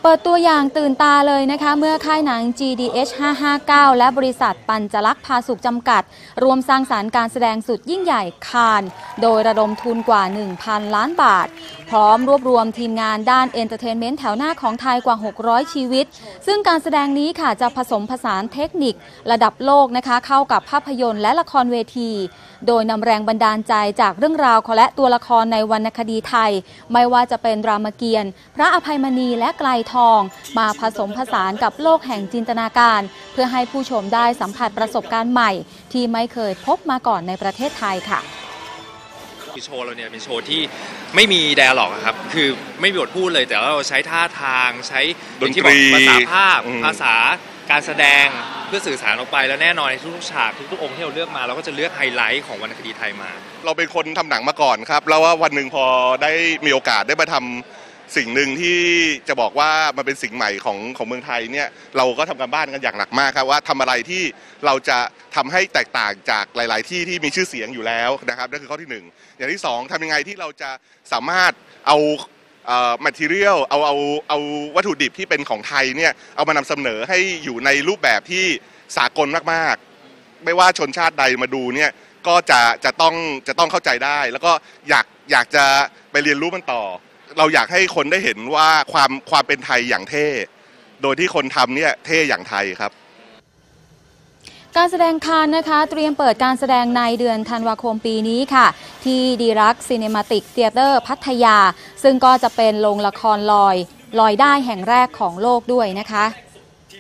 เปิดตัวอย่างตื่นตาเลยนะคะเมื่อค่ายหนัง GDH 559 และบริษัทปัญจลักษณ์พาสุขจำกัดรวมสร้างสรรค์การแสดงสุดยิ่งใหญ่คานโดยระดมทุนกว่า 1,000 ล้านบาทพร้อมรวบรวมทีมงานด้านเอนเตอร์เทนเมนต์แถวหน้าของไทยกว่า 600 ชีวิตซึ่งการแสดงนี้ค่ะจะผสมผสานเทคนิคระดับโลกนะคะเข้ากับภาพยนตร์และละครเวทีโดยนำแรงบันดาลใจจากเรื่องราวและตัวละครในวรรณคดีไทยไม่ว่าจะเป็นรามเกียรติ์พระอภัยมณีและไกลทองมาผสมผสานกับโลกแห่งจินตนาการเพื่อให้ผู้ชมได้สัมผัสประสบการณ์ใหม่ที่ไม่เคยพบมาก่อนในประเทศไทยค่ะโชว์เราเนี่ยเป็นโชว์ที่ไม่มีไดอะล็อกครับคือไม่มีบทพูดเลยแต่ว่าเราใช้ท่าทางใช้ดนตรีภาษาภาพภาษาการแสดงเพื่อสื่อสารออกไปแล้วแน่นอนในทุกๆฉากทุกๆองค์ที่เราเลือกมาเราก็จะเลือกไฮไลท์ของวรรณคดีไทยมาเราเป็นคนทำหนังมาก่อนครับแล้วว่าวันหนึ่งพอได้มีโอกาสได้มาทำสิ่งหนึ่งที่จะบอกว่ามันเป็นสิ่งใหม่ของเมืองไทยเนี่ยเราก็ทำการบ้านกันอย่างหนักมากครับว่าทำอะไรที่เราจะทำให้แตกต่างจากหลายๆที่ที่มีชื่อเสียงอยู่แล้วนะครับนั่นคือข้อที่1อย่างที่2ทำยังไงที่เราจะสามารถเอาmaterial เอาวัตถุดิบที่เป็นของไทยเนี่ยเอามานำเสนอให้อยู่ในรูปแบบที่สากลมากๆไม่ว่าชนชาติใดมาดูเนี่ยก็จะต้องเข้าใจได้แล้วก็อยากจะไปเรียนรู้มันต่อเราอยากให้คนได้เห็นว่าความเป็นไทยอย่างเท่โดยที่คนทำเนี่ยเท่อย่างไทยครับการแสดงคานนะคะเตรียมเปิดการแสดงในเดือนธันวาคมปีนี้ค่ะที่ดีรักซินีมาติกเธียเตอร์พัทยาซึ่งก็จะเป็นโรงละครลอยได้แห่งแรกของโลกด้วยนะคะ